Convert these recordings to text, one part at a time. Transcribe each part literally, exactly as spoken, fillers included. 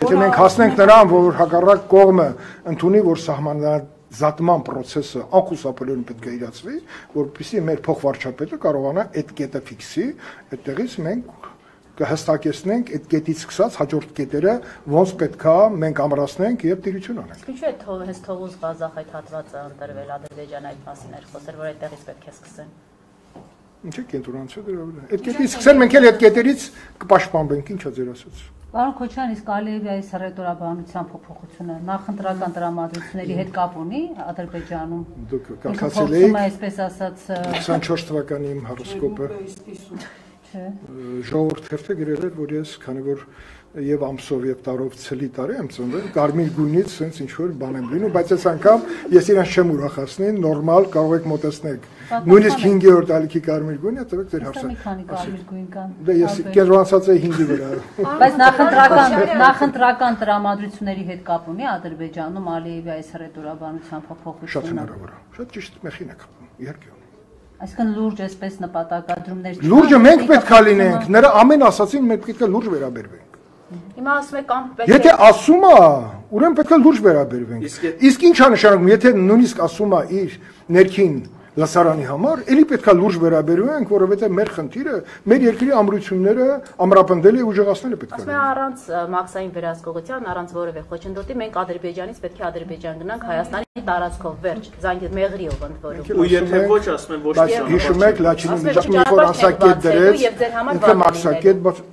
Եթե մենք հասնենք նրան, որ հակառակ կողմը ընդունի, որ սահմանազատման process-ը անխուսափելիորեն պետք է իրացվի, որպեսզի մեր փոխվարչապետը կարողանա այդ կետը ֆիքսի, այդտեղից մենք կհստակեցնենք այդ կետից սկսած հաջորդ կետերը ոնց պետք է մենք ամրացնենք եւ տիրություն անենք։ Ինչու է թող հենց Թովուզ Ղազախ այդ հատվածը ընտրվել Ադրբեջան այդ մասին էր խոսել, որ այդտեղից պետք է սկսեն։ Ինչ է կենտրոնացել դրա վրա։ Այդ կետից սկսեն մենք էլ այդ կետերից կպաշտպանվենք, ինչ է ձեր ասած։ Պարոն Քոչարյան, իսկ Ալիևայի սրետորաբանության փոփոխությունը նախընտրական տրամադրությունների հետ կապ ունի Ադրբեջանում։ Դուք կանխացել եք այսպես ասած ութանչորս թվականի իմ հորոսկոպը։ Չէ։ Ժողովուրդ հերթը գրել էր, որ ես քանի որ եւ ամսով եւ տարով ցլի տարի եմ ծնվել, կարմիր գույնից sense ինչ որ բան եմ լինում, բայց այս անգամ ես իրան չեմ ուրախացնի, նորմալ կարող եք մոտեցնել։ Նույնիսկ հինգերորդ ալիքի կարմիր գույնը տվեք ձեր հարցը։ Մի քանի կարմիր գույն կան։ Դե ես կենտրոնացած էի հինգի վրա։ Բայց նախընտրական նախընտրական տրամադրությունների հետ կապ ունի Ադրբեջանում Ալիևայի սրետորաբանության փոփոխությունը։ Շատ հնարավոր է։ Շատ ճիշտ մեխին եք, իհարկե։ Այսինքն լուրջ այսպես նպատակադրումներ։ Լուրջը մենք պետք է լինենք, նրա ամեն ասացին մենք պետք է լուրջ վերաբերվենք։ Հիմա ասում եք կամ պետք է Եթե ասում է, ուրեմն պետք է լուրջ վերաբերվենք։ Իսկ ինչ է նշանակում, եթե նույնիսկ ասում է իր ներքին լասարանի համար, ելի պետք է լուրջ վերաբերվենք, որովհետև մեր խնդիրը, մեր երկրի ամրությունները ամրապնդել է ուժեղացնել է պետք է։ Ասում եմ առանց մաքսային վերահսկողության, առանց որևէ խոչընդոտի մենք Ադրբեջանից պետք է Ադրբեջան գնանք Հայաստանի տարածքով վերջ, զանգի մեղրիով ընդ որում։ Ու եթե ոչ ասում են ոչ Բայց հիշում եք Լաչինի միջակայքում մի խոր անսակետ դրեց, ինքը մաքսակետ, բայց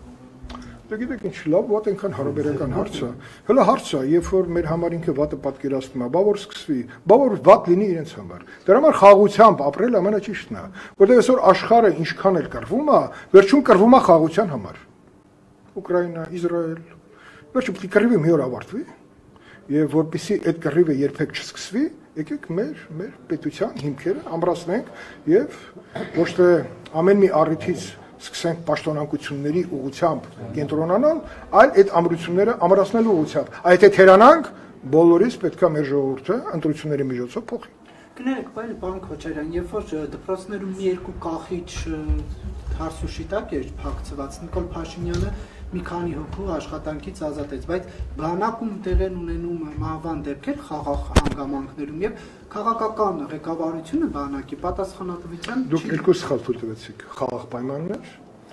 Դե գիտեք ինչ լավ, ո՞տ այնքան հարաբերական հարց է։ Հələ հարց է, երբ որ մեր համար ինքը վատը պատկերացնում է, բա որ սկսվի, բա որ վատ լինի իրենց համար։ Դրա համար խաղաղությամբ ապրել ամենաճիշտն է, որտեղ այսօր աշխարհը ինչքան էլ կռվում է, վերջում կռվում է խաղաղության համար։ Ուկրաինա, Իսրայել, վերջում պետք է կռիվը մի օր ավարտվի, եւ որպեսզի այդ կռիվը երբեք չսկսվի, եկեք մեր մեր պետության հիմքերը ամրացնենք եւ ոչ թե ամեն մի առիթից սկսենք պաշտոնանկությունների ուղղությամբ կենտրոնանալ, այլ այդ ամրությունները ամրացնելու ուղղությամբ։ Այդ է թերանանք, բոլորից պետք է մեր ժողովուրդը ընտրությունների միջոցով փոխի։ Կներեք, բայց պարոն Քոչարյան, երբ որ դպրոցներում մի երկու կախիչ հարսուշիտակ էր փակցված, Նիկոլ Փաշինյանը մի քանի հոգու աշխատանքից ազատեց, բայց բանակում տեղեն ունենում մահվան դեպքեր խաղաղ հանգամանքներում եւ քաղաքական ղեկավարությունը բանակի պատասխանատվության Դուք երկու սխալ թույլ տվեցիք խաղաղ պայմաններ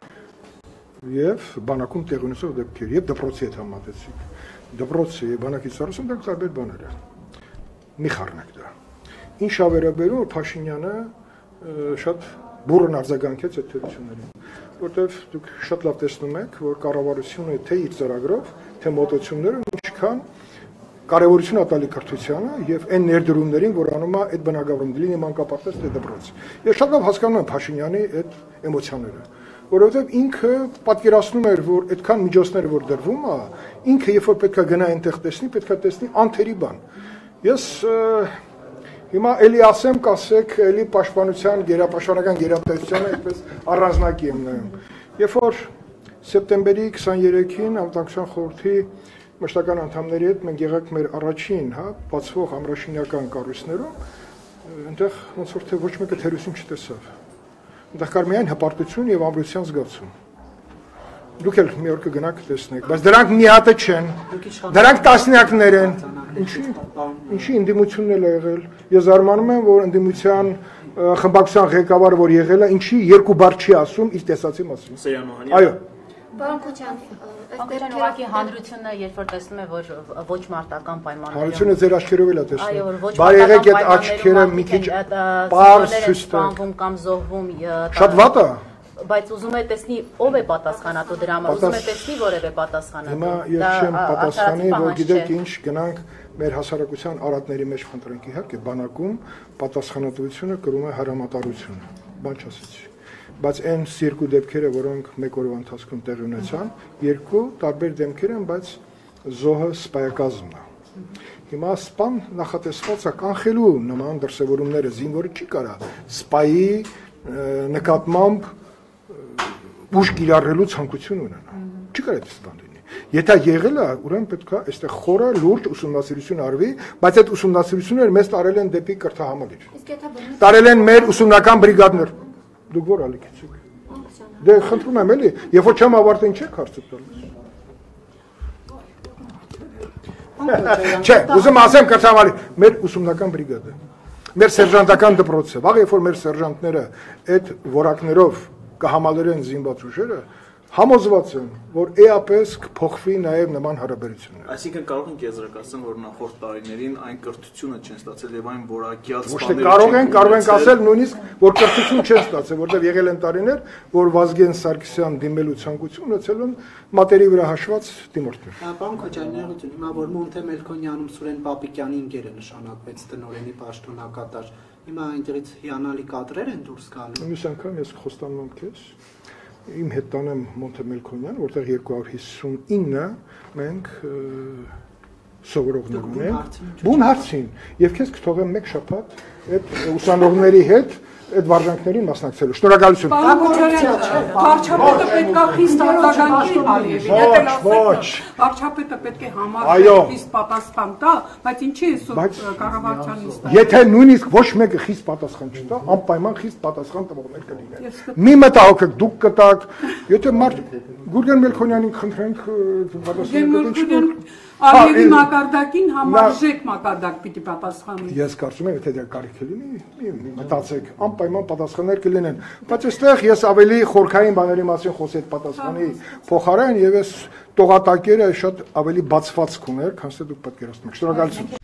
եւ բանակում տեղ ունեցող դեպքեր եւ դպրոցի հետ համատեցիք։ Դպրոցը եւ բանակի ծառայությունը դա տարբեր բաներ են։ Մի խառնեք դա։ Ինչ ա վերաբերում որ Փաշինյանը շատ բուրըն արձագանքեց այդ թերություններին, որտեվ դուք շատ լավ տեսնում եք, որ կառավարությունը թե իր ծրագրով, թե մոտեցումները ինչքան կարևորություն է տալի կրթությանը եւ այն ներդրումներին, որ անում է այդ բնակավարում լինի մանկապարտեզ թե դպրոց։ Ես շատ լավ հասկանում եմ Փաշինյանի այդ էմոցիաները, որովհետեւ ինքը պատկերացնում էր, որ այդքան միջոցներ որ դրվում է, ինքը երբ որ պետքա գնա այնտեղ տեսնի, պետքա տեսնի անթերի բան։ Ես Հիմա էլի ասեմ, կասեք, էլի պաշտպանության, գերապաշտպանական գերատեսչությանը այդպես առանձնակի եմ նայում։ Երբ որ սեպտեմբերի քսաներեքին Անվտանգության խորհրդի մշտական անդամների հետ մենք եղանք մեր առաջին, հա, բացվող ամրաշինական կառույցներում, այնտեղ ոնց որ թե ոչ մեկը թերություն չտեսավ։ Այնտեղ կար միայն հպարտություն եւ ամրության զգացում։ Դուք էլ մի օր կգնաք տեսնեք, բայց դրանք մի հատը չեն։ Դրանք տասնյակներ են։ Ինչի ինչի ընդդիմությունն էլ է եղել։ Ես զարմանում եմ, որ ընդդիմության խմբակցության ղեկավարը որ եղել է, ինչի երկու բառ չի ասում իր տեսածի մասին։ Սեյրանոհանյանը։ Այո։ Պարոն Քոչարյան, Անկեղծ ուղղակի հանրությունը երբ որ տեսնում է որ ոչ մարտական պայմաններում Հանրությունը ձեր աչքերով էլ է տեսնում։ Այո, որ ոչ Բարի եղեք այդ աչքերը մի քիչ պարզ ցույց տալ կամ զոհվում Շատ վատ է։ Բայց ուզում է տեսնի ով է պատասխանատու դրա համար, ուզում է տեսնի որևէ պատասխանատու։ Հիմա ես չեմ պատասխանի, որ գիտեք ինչ, գնանք մեր հասարակության արատների մեջ խնդրենք, իհարկե բանակում պատասխանատվությունը կրում է հարամատարությունը, բան չասեցի։ Բայց այն երկու դեպքերը, որոնք մեկ օրվա ընթացքում տեղի ունեցան, երկու տարբեր դեպքեր են, բայց զոհը սպայակազմն է։ Հիմա սպան նախատեսված է կանխելու նման դրսևորումները, զինվորը չի կարա սպայի նկատմամբ ուժ կիրառելու ցանկություն ունենա։ Չի կարա այդպես բան լինի։ Եթե եղել է, ուրեմն պետք է այստեղ խորը լուրջ ուսումնասիրություն արվի, բայց այդ ուսումնասիրությունները մեզ տարել են դեպի կրթահամալիր։ Տարել են մեր ուսումնական բրիգադներ։ Դուք որ ալիքից եք։ Դե խնդրում եմ էլի, երբ որ չեմ ավարտել, ինչ եք հարցը տալիս։ Չէ, ուզում ասեմ կրթավարի, մեր ուսումնական բրիգադը, մեր սերժանտական դպրոցը, վաղ երբ որ մեր սերժանտները այդ որակներով կհամալրեն զինված ուժերը, համոզված եմ, որ էապես կփոխվի նաև նման հարաբերությունները։ Այսինքն կարող ենք եզրակացնել, որ նախորդ տարիներին այն կրթությունը չեն ստացել եւ այն որակյալ Ոչ թե կարող են, կարող ենք ասել նույնիսկ, որ կրթություն չեն ստացել, որտեղ եղել են տարիներ, որ Վազգեն Սարգսյան դիմելու ցանկություն ունեցել են մատերի վրա հաշված դիմորդներ։ Պարոն Քոչարյան, հիմա որ Մոնթե Մելքոնյանում Սուրեն Պապիկյանի ընկերը նշանակվեց տնօրենի պաշտոնակատար, հիմա այնտեղից հիանալի կադրեր են դուրս գալու։ Մյուս անգամ ես խոստանում եմ քեզ, իմ հետ տանեմ Մոնթե Մելքոնյան, որտեղ երկու հարյուր հիսունինը մենք սովորողներ ունենք, բուն հարցին, եւ քեզ կթողեմ մեկ շաբաթ այդ ուսանողների հետ այդ վարժանքներին մասնակցելու։ Շնորհակալություն։ Վարչապետը պետք է խիստ արձագանքի Ալիևին, եթե ոչ, վարչապետը պետք է համառ խիստ պատասխան տա, բայց ինչի է կառավարությանից տա։ Եթե նույնիսկ ոչ մեկը խիստ պատասխան չտա, անպայման խիստ պատասխան տվողներ կլինեն։ Մի մտահոգեք, դուք կտաք, եթե մարդ Գուրգեն Մելքոնյանին խնդրենք պատասխան Ալիևի մակարդակին համարժեք մակարդակ պիտի պատասխանի։ Ես կարծում եմ, եթե դա կարիք լինի, մտածեք, անպայման պատասխաններ կլինեն, բայց այստեղ ես ավելի խորքային բաների մասին խոսի այդ պատասխանի փոխարեն եւ ես տողատակերը շատ ավելի բացվածք ուներ, քան թե դուք պատկերացնում եք։ Շնորհակալություն։